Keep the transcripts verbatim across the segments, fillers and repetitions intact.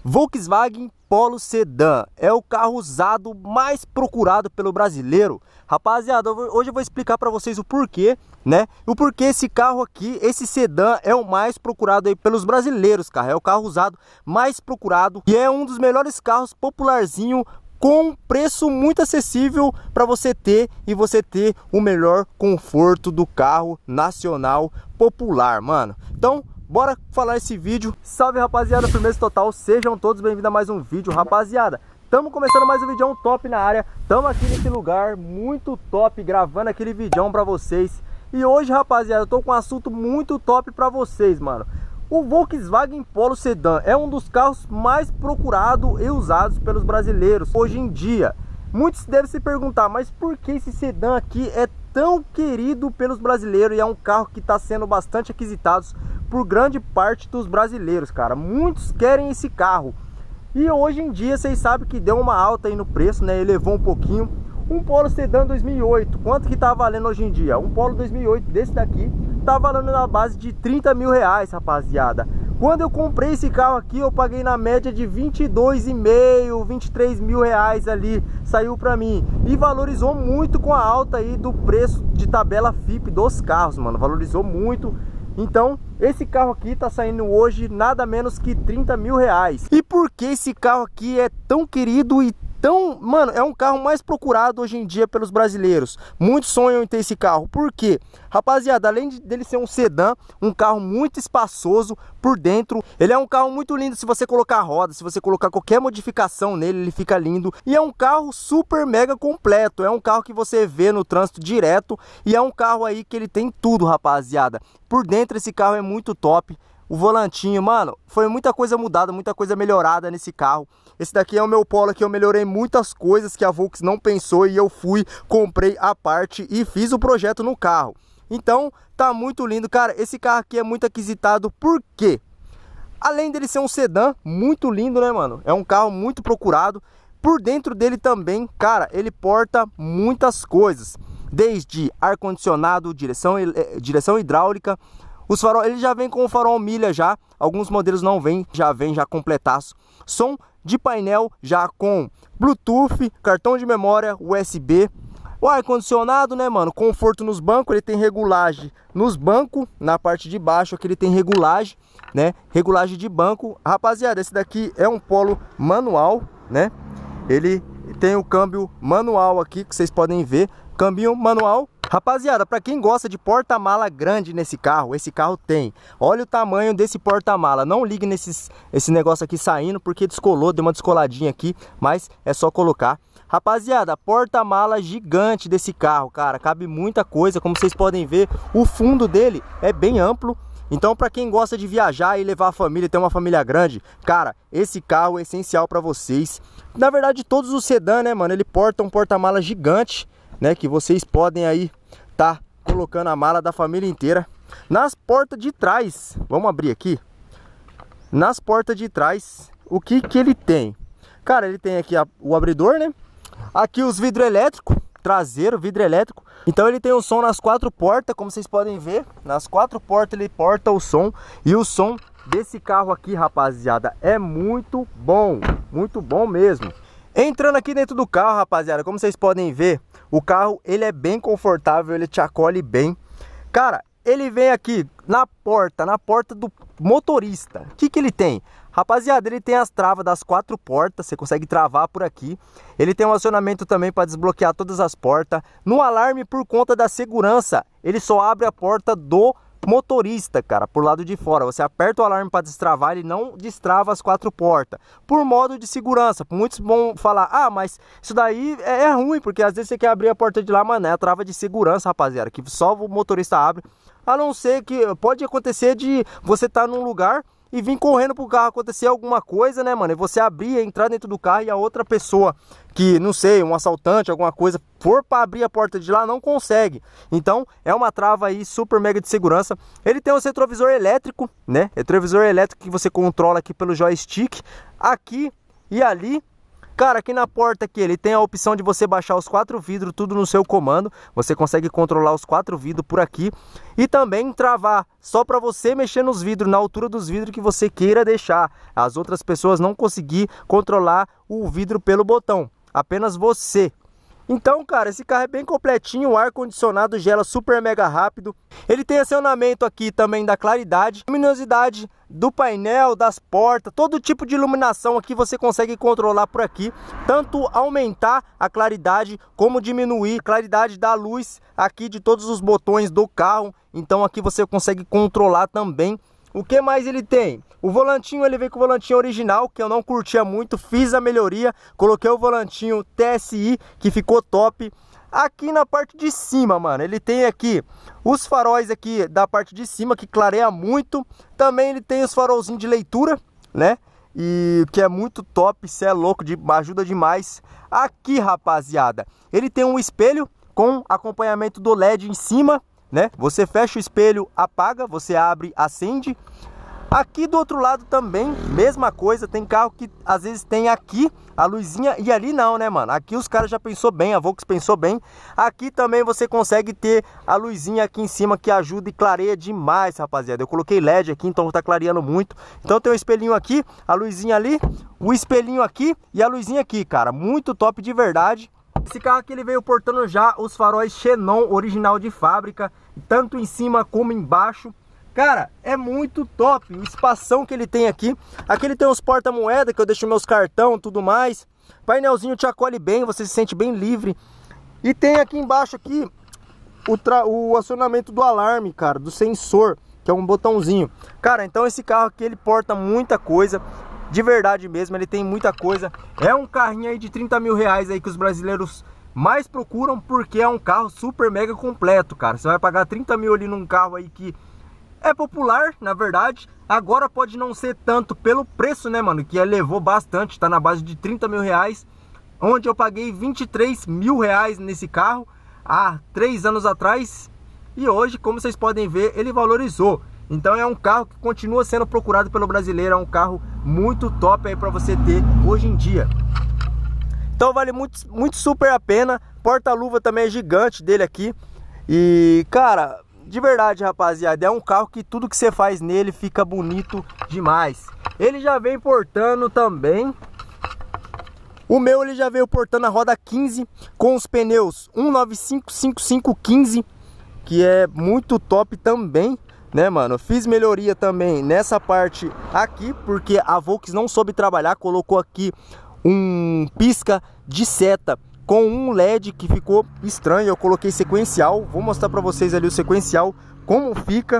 Volkswagen Polo Sedan é o carro usado mais procurado pelo brasileiro. Rapaziada, hoje eu vou explicar para vocês o porquê, né? O porquê esse carro aqui, esse sedã, é o mais procurado aí pelos brasileiros, cara. É o carro usado mais procurado e é um dos melhores carros popularzinho, com um preço muito acessível para você ter e você ter o melhor conforto do carro nacional popular, mano. Então, bora falar esse vídeo. Salve, rapaziada, firmeza total, sejam todos bem-vindos a mais um vídeo, rapaziada. Estamos começando mais um vídeo top na área. Estamos aqui nesse lugar muito top, gravando aquele vídeo para vocês. E hoje, rapaziada, eu tô com um assunto muito top para vocês, mano. O Volkswagen Polo Sedan é um dos carros mais procurados e usados pelos brasileiros hoje em dia. Muitos devem se perguntar, mas por que esse sedã aqui é tão querido pelos brasileiros e é um carro que está sendo bastante aquisitado por grande parte dos brasileiros, cara? Muitos querem esse carro. E hoje em dia vocês sabem que deu uma alta aí no preço, né? Elevou um pouquinho. Um Polo Sedan dois mil e oito, quanto que tá valendo hoje em dia? Um Polo dois mil e oito desse daqui tá valendo na base de trinta mil reais, rapaziada. Quando eu comprei esse carro aqui, eu paguei na média de vinte e dois e meio, vinte e três mil reais ali, saiu pra mim. E valorizou muito com a alta aí do preço de tabela F I P dos carros, mano. Valorizou muito. Então, esse carro aqui tá saindo hoje nada menos que trinta mil reais. E por que esse carro aqui é tão querido e tão, mano, é um carro mais procurado hoje em dia pelos brasileiros? Muitos sonham em ter esse carro. Por quê? Rapaziada, além de, dele ser um sedã, um carro muito espaçoso por dentro, ele é um carro muito lindo. Se você colocar roda, se você colocar qualquer modificação nele, ele fica lindo. E é um carro super mega completo. É um carro que você vê no trânsito direto. E é um carro aí que ele tem tudo, rapaziada. Por dentro esse carro é muito top. O volantinho, mano, foi muita coisa mudada, muita coisa melhorada nesse carro. Esse daqui é o meu Polo que eu melhorei muitas coisas que a Volks não pensou e eu fui, comprei a parte e fiz o projeto no carro. Então, tá muito lindo, cara. Esse carro aqui é muito aquisitado, por quê? Além dele ser um sedã, muito lindo, né, mano? É um carro muito procurado. Por dentro dele também, cara, ele porta muitas coisas. Desde ar-condicionado, direção, direção hidráulica. Os farol, ele já vem com o farol milha já, alguns modelos não vem, já vem já completaço. Som de painel já com Bluetooth, cartão de memória, U S B. O ar-condicionado, né, mano, conforto nos bancos, ele tem regulagem nos bancos, na parte de baixo aqui ele tem regulagem, né, regulagem de banco. Rapaziada, esse daqui é um Polo manual, né, ele tem o câmbio manual aqui, que vocês podem ver, câmbio manual. Rapaziada, para quem gosta de porta-mala grande nesse carro, esse carro tem. Olha o tamanho desse porta-mala. Não ligue nesse esse negócio aqui saindo, porque descolou, deu uma descoladinha aqui, mas é só colocar. Rapaziada, porta-mala gigante desse carro, cara. Cabe muita coisa, como vocês podem ver. O fundo dele é bem amplo. Então, para quem gosta de viajar e levar a família, ter uma família grande, cara, esse carro é essencial para vocês. Na verdade, todos os sedã, né, mano, ele porta um porta-mala gigante, né, que vocês podem aí tá colocando a mala da família inteira. Nas portas de trás, vamos abrir aqui. Nas portas de trás, o que que ele tem? Cara, ele tem aqui a, o abridor, né? Aqui os vidros elétricos, traseiro, vidro elétrico. Então ele tem o som nas quatro portas, como vocês podem ver. Nas quatro portas ele porta o som. E o som desse carro aqui, rapaziada, é muito bom. Muito bom mesmo. Entrando aqui dentro do carro, rapaziada, como vocês podem ver, o carro, ele é bem confortável, ele te acolhe bem. Cara, ele vem aqui na porta, na porta do motorista. O que que ele tem? Rapaziada, ele tem as travas das quatro portas, você consegue travar por aqui. Ele tem um acionamento também para desbloquear todas as portas. No alarme, por conta da segurança, ele só abre a porta do motorista, cara, por lado de fora. Você aperta o alarme para destravar, ele não destrava as quatro portas, por modo de segurança. Muitos vão falar, ah, mas isso daí é, é ruim, porque às vezes você quer abrir a porta de lá, mano, é a trava de segurança, rapaziada, que só o motorista abre. A não ser que pode acontecer de você estar tá num lugar e vir correndo pro carro, acontecer alguma coisa, né, mano, e você abrir, entrar dentro do carro e a outra pessoa que, não sei, um assaltante, alguma coisa, for para abrir a porta de lá, não consegue. Então, é uma trava aí super mega de segurança. Ele tem um retrovisor elétrico, né, retrovisor elétrico que você controla aqui pelo joystick, aqui e ali. Cara, aqui na porta aqui, ele tem a opção de você baixar os quatro vidros, tudo no seu comando. Você consegue controlar os quatro vidros por aqui. E também travar, só para você mexer nos vidros, na altura dos vidros que você queira deixar. As outras pessoas não conseguir controlar o vidro pelo botão, apenas você. Então, cara, esse carro é bem completinho, o ar-condicionado gela super mega rápido. Ele tem acionamento aqui também da claridade, luminosidade do painel, das portas, todo tipo de iluminação aqui você consegue controlar por aqui. Tanto aumentar a claridade, como diminuir a claridade da luz aqui de todos os botões do carro. Então aqui você consegue controlar também. O que mais ele tem? O volantinho, ele vem com o volantinho original, que eu não curtia muito, fiz a melhoria, coloquei o volantinho T S I, que ficou top. Aqui na parte de cima, mano, ele tem aqui os faróis aqui da parte de cima, que clareia muito. Também ele tem os farolzinhos de leitura, né? E que é muito top, cê é louco, de, ajuda demais. Aqui, rapaziada, ele tem um espelho com acompanhamento do L E D em cima, né? Você fecha o espelho, apaga, você abre, acende. Aqui do outro lado também, mesma coisa, tem carro que às vezes tem aqui a luzinha e ali não, né, mano? Aqui os caras já pensou bem, a Volks pensou bem. Aqui também você consegue ter a luzinha aqui em cima que ajuda e clareia demais, rapaziada. Eu coloquei L E D aqui, então tá clareando muito. Então tem o espelhinho aqui, a luzinha ali, o espelhinho aqui e a luzinha aqui, cara. Muito top de verdade. Esse carro aqui ele veio portando já os faróis Xenon original de fábrica, tanto em cima como embaixo. Cara, é muito top o espação que ele tem aqui. Aqui ele tem os porta-moeda, que eu deixo meus cartão e tudo mais. Painelzinho te acolhe bem, você se sente bem livre. E tem aqui embaixo aqui o, tra... o acionamento do alarme, cara, do sensor, que é um botãozinho. Cara, então esse carro aqui ele porta muita coisa, de verdade mesmo, ele tem muita coisa. É um carrinho aí de trinta mil reais aí que os brasileiros mais procuram, porque é um carro super mega completo, cara. Você vai pagar trinta mil ali num carro aí que é popular, na verdade. Agora pode não ser tanto pelo preço, né, mano, que elevou bastante, tá na base de trinta mil reais, onde eu paguei vinte e três mil reais nesse carro há três anos atrás. E hoje, como vocês podem ver, ele valorizou. Então é um carro que continua sendo procurado pelo brasileiro, é um carro muito top aí para você ter hoje em dia. Então vale muito, muito super a pena. Porta-luva também é gigante dele aqui. E, cara, de verdade, rapaziada, é um carro que tudo que você faz nele fica bonito demais. Ele já vem portando também. O meu ele já veio portando a roda quinze com os pneus um nove cinco cinco cinco quinze, que é muito top também, né, mano? Fiz melhoria também nessa parte aqui, porque a Volks não soube trabalhar, colocou aqui um pisca de seta com um L E D que ficou estranho. Eu coloquei sequencial, vou mostrar pra vocês ali o sequencial, como fica.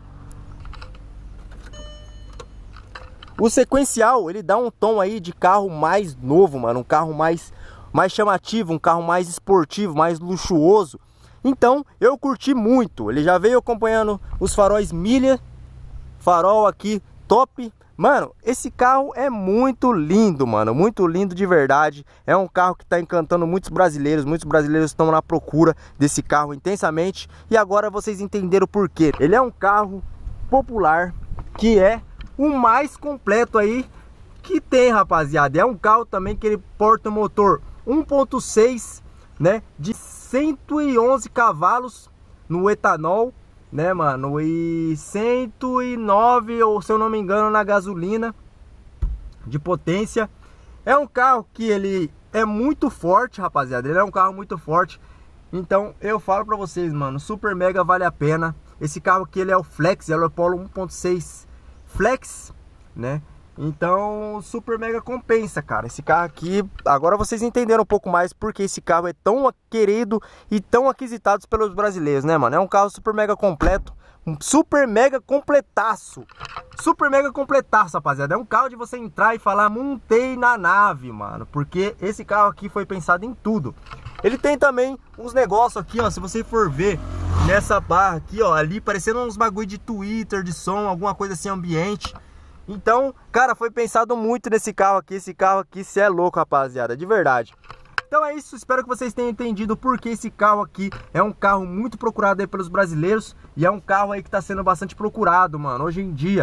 O sequencial, ele dá um tom aí de carro mais novo, mano, um carro mais, mais chamativo, um carro mais esportivo, mais luxuoso. Então, eu curti muito. Ele já veio acompanhando os faróis milha, farol aqui top. Mano, esse carro é muito lindo, mano, muito lindo de verdade. É um carro que tá encantando muitos brasileiros. Muitos brasileiros estão na procura desse carro intensamente. E agora vocês entenderam o porquê. Ele é um carro popular, que é o mais completo aí que tem, rapaziada. É um carro também que ele porta um motor um ponto seis, né, de cento e onze cavalos no etanol, né, mano, e cento e nove, ou se eu não me engano, na gasolina de potência. É um carro que ele é muito forte, rapaziada. Ele é um carro muito forte. Então eu falo pra vocês, mano, super mega vale a pena. Esse carro aqui ele é o Flex, é o Polo um ponto seis Flex, né? Então super mega compensa, cara. Esse carro aqui, agora vocês entenderam um pouco mais porque esse carro é tão querido e tão aquisitado pelos brasileiros, né, mano? É um carro super mega completo, um super mega completaço. Super mega completaço, rapaziada. É um carro de você entrar e falar, montei na nave, mano. Porque esse carro aqui foi pensado em tudo. Ele tem também uns negócios aqui, ó. Se você for ver nessa barra aqui, ó, ali parecendo uns bagulho de Twitter, de som, alguma coisa assim, ambiente. Então, cara, foi pensado muito nesse carro aqui. Esse carro aqui, cê é louco, rapaziada, de verdade. Então é isso, espero que vocês tenham entendido porque esse carro aqui é um carro muito procurado aí pelos brasileiros. E é um carro aí que tá sendo bastante procurado, mano, hoje em dia.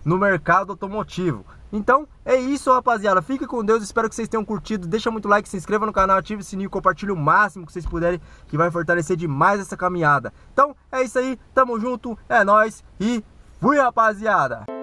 no mercado automotivo. Então é isso, rapaziada, fique com Deus, espero que vocês tenham curtido, deixa muito like, se inscreva no canal, ative o sininho, compartilhe o máximo que vocês puderem, que vai fortalecer demais essa caminhada. Então é isso aí, tamo junto, é nóis e fui, rapaziada!